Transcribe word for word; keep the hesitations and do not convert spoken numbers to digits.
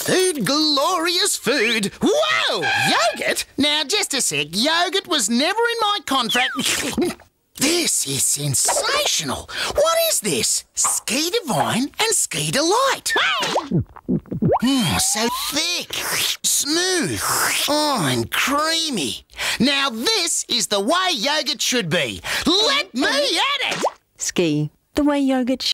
Food, glorious food. Whoa! Yoghurt? Now, just a sec. Yoghurt was never in my contract. This is sensational. What is this? Ski Divine and Ski Delight. Mm, so thick, smooth, oh, and creamy. Now this is the way yoghurt should be. Let me at it. Ski, the way yogurt